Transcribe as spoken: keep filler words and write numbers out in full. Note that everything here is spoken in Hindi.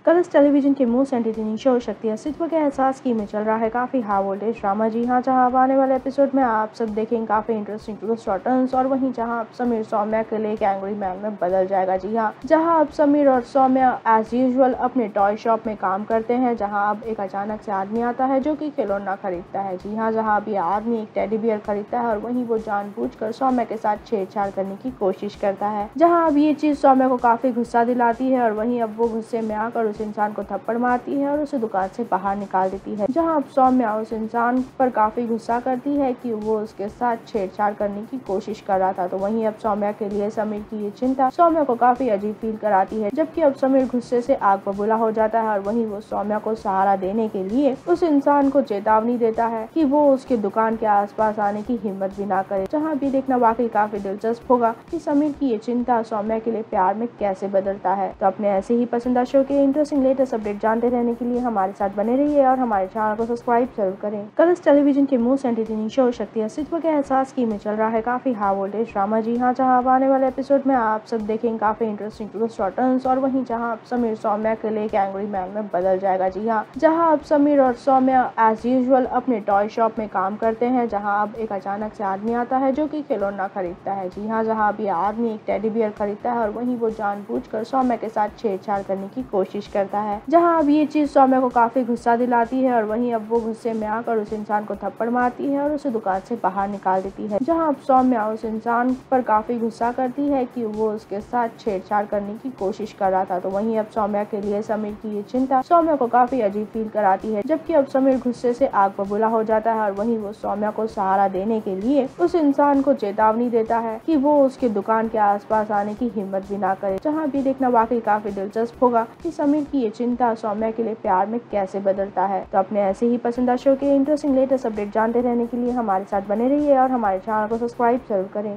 कलर्स टेलीविजन के most entertaining show Shakti Astitva के एहसास की में चल रहा है काफी हाई वोल्टेज ड्रामा। जी हाँ, जहाँ अब आने वाले एपिसोड में आप सब देखेंगे काफी इंटरेस्टिंग ट्विस्ट और टर्न्स, और वहीं जहाँ अब समीर सौम्या के लिए एक एंग्री मैन में बदल जाएगा। जी हाँ, जहाँ अब समीर और सौम्या एज यूजुअल अपने टॉय शॉप में काम करते हैं, जहाँ अब एक अचानक से आदमी आता है जो कि खिलौना खरीदता है। जी हाँ, जहाँ अब ये आदमी एक टेडी बियर खरीदता है और वहीं वो जानबूझकर सौम्या के साथ छेड़छाड़ करने की कोशिश करता है। जहाँ अब ये चीज सौम्या को काफी गुस्सा दिलाती है और वहीं अब वो गुस्से में आकर उस इंसान को थप्पड़ मारती है और उसे दुकान से बाहर निकाल देती है। जहां अब सौम्या उस इंसान पर काफी गुस्सा करती है कि वो उसके साथ छेड़छाड़ करने की कोशिश कर रहा था, तो वहीं अब सौम्या के लिए समीर की ये चिंता सौम्या को काफी अजीब फील कराती है। जबकि अब समीर गुस्से से आग बबूला हो जाता है और वहीं वो सौम्या को सहारा देने के लिए उस इंसान को चेतावनी देता है कि वो उसके दुकान के आसपास आने की हिम्मत भी ना करे। जहाँ भी देखना वाकई काफी दिलचस्प होगा कि समीर की ये चिंता सौम्या के लिए प्यार में कैसे बदलता है। तो अपने ऐसे ही पसंदीदा शो के इंटरेस्टिंग लेटेस्ट अपडेट जानते रहने के लिए हमारे साथ बने रहिए और हमारे चैनल को सब्सक्राइब जरूर करें। कलर्स टेलीविजन के most entertaining show Shakti Astitva के एहसास की में चल रहा है काफी हाई वोल्टेज ड्रामा। जी हाँ, जहाँ अब आने वाले एपिसोड में आप सब देखेंगे काफी इंटरेस्टिंग ट्विस्ट और टर्न्स, और वहीं जहाँ अब समीर सौम्या के लिए एक एंग्री मैन में बदल जाएगा। जी हाँ, जहाँ अब समीर और सौम्या एज यूजुअल अपने टॉय शॉप में काम करते हैं, जहाँ अब एक अचानक से आदमी आता है जो कि खिलौना खरीदता है। जी हाँ, जहाँ अब ये आदमी एक टेडी बियर खरीदता है और वहीं वो जानबूझकर सौम्या के साथ छेड़छाड़ करने की कोशिश करता है। जहाँ अब ये चीज सौम्या को काफी गुस्सा दिलाती है और वहीं अब वो गुस्से में आकर उस इंसान को थप्पड़ मारती है और उसे दुकान से बाहर निकाल देती है। जहाँ अब सौम्या उस इंसान पर काफी गुस्सा करती है कि वो उसके साथ छेड़छाड़ करने की कोशिश कर रहा था, तो वहीं अब सौम्या के लिए समीर की ये चिंता सौम्या को काफी अजीब फील कराती है। जबकि अब समीर गुस्से से आग बबूला हो जाता है और वहीं वो सौम्या को सहारा देने के लिए उस इंसान को चेतावनी देता है कि वो उसके दुकान के आसपास आने की हिम्मत भी ना करे। जहाँ भी देखना वाकई काफी दिलचस्प होगा कि समीर की ये चिंता सौम्या के लिए प्यार में कैसे बदलता है। तो अपने ऐसे ही पसंदीदा शो के इंटरेस्टिंग लेटेस्ट अपडेट जानते रहने के लिए हमारे साथ बने रहिए और हमारे चैनल को सब्सक्राइब जरूर करें।